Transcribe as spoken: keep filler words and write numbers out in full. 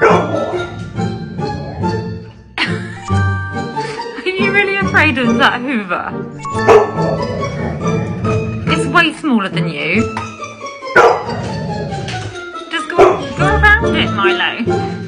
Are you really afraid of that Hoover? It's way smaller than you. Just go, go around it, Milo.